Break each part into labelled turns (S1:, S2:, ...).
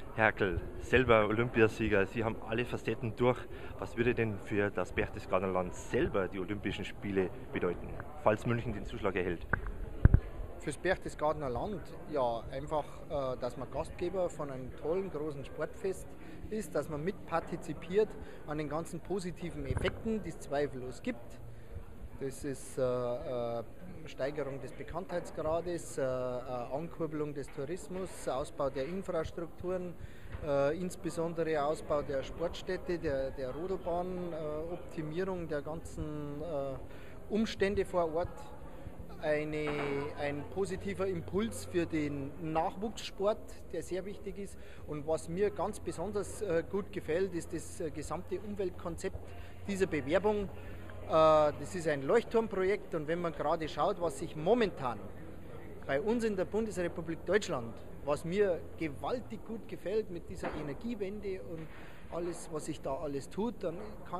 S1: Herkel, selber Olympiasieger, Sie haben alle Facetten durch. Was würde denn für das Berchtesgadener Land selber die Olympischen Spiele bedeuten, falls München den Zuschlag erhält?
S2: Fürs Berchtesgadener Land ja einfach, dass man Gastgeber von einem tollen, großen Sportfest ist, dass man mitpartizipiert an den ganzen positiven Effekten, die es zweifellos gibt. Das ist Steigerung des Bekanntheitsgrades, Ankurbelung des Tourismus, Ausbau der Infrastrukturen, insbesondere Ausbau der Sportstätte, der Rodelbahn, Optimierung der ganzen Umstände vor Ort. Ein positiver Impuls für den Nachwuchssport, der sehr wichtig ist. Und was mir ganz besonders gut gefällt, ist das gesamte Umweltkonzept dieser Bewerbung. Das ist ein Leuchtturmprojekt, und wenn man gerade schaut, was sich momentan bei uns in der Bundesrepublik Deutschland, was mir gewaltig gut gefällt mit dieser Energiewende und alles, was sich da alles tut, dann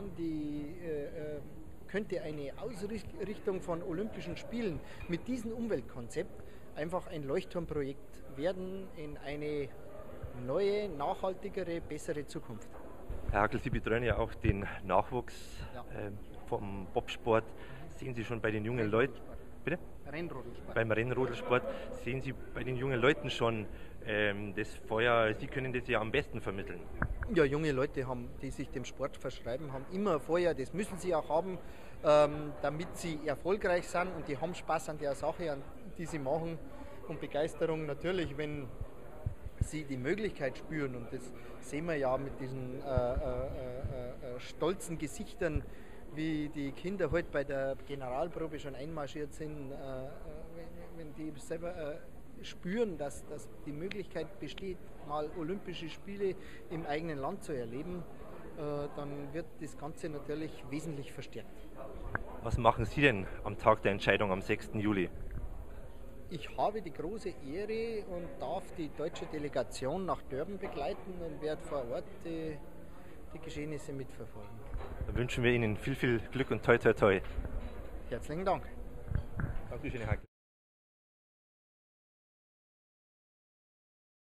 S2: könnte eine Ausrichtung von Olympischen Spielen mit diesem Umweltkonzept einfach ein Leuchtturmprojekt werden in eine neue, nachhaltigere, bessere Zukunft.
S1: Herr Hackel, Sie betreuen ja auch den Nachwuchs
S2: Ja.
S1: vom Bobsport. Sehen Sie schon bei den jungen Leuten, bitte?
S2: Rennrodelsport.
S1: Beim Rennrodelsport, sehen Sie bei den jungen Leuten schon das Feuer, Sie können das ja am besten vermitteln.
S2: Ja, junge Leute, die sich dem Sport verschreiben, haben immer Feuer, das müssen sie auch haben, damit sie erfolgreich sind, und die haben Spaß an der Sache, die sie machen, und Begeisterung natürlich, wenn sie die Möglichkeit spüren, und das sehen wir ja mit diesen stolzen Gesichtern, wie die Kinder heute bei der Generalprobe schon einmarschiert sind, wenn die selber spüren, dass die Möglichkeit besteht, mal Olympische Spiele im eigenen Land zu erleben, dann wird das Ganze natürlich wesentlich verstärkt.
S1: Was machen Sie denn am Tag der Entscheidung am 6. Juli?
S2: Ich habe die große Ehre und darf die deutsche Delegation nach Durban begleiten und werde vor Ort die Geschehnisse mitverfolgen.
S1: Dann wünschen wir Ihnen viel, viel Glück und toi toi toi.
S2: Herzlichen Dank.
S1: Dankeschön, Herr Hackel.